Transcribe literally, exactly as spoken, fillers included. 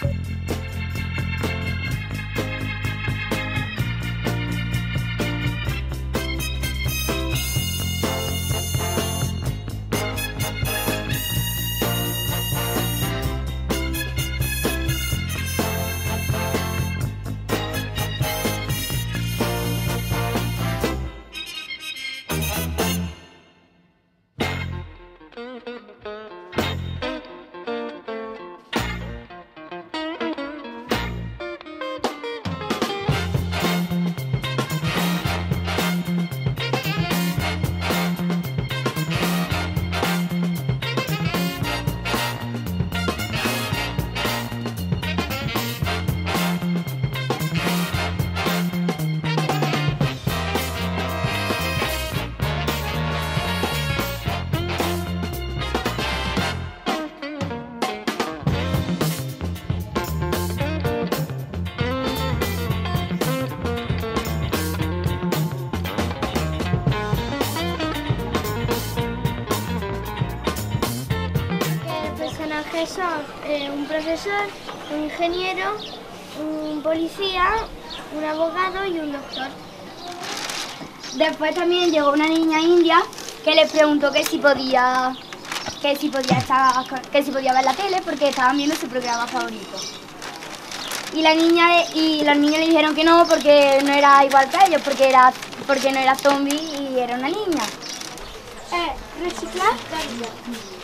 Son eh, un profesor, un ingeniero, un policía, un abogado y un doctor. Después también llegó una niña india que les preguntó que si podía, que si podía estar, que si podía ver la tele porque estaban viendo su programa favorito. Y la niña y los niños le dijeron que no porque no era igual que ellos, porque era, porque no era zombie y era una niña. Eh, reciclar.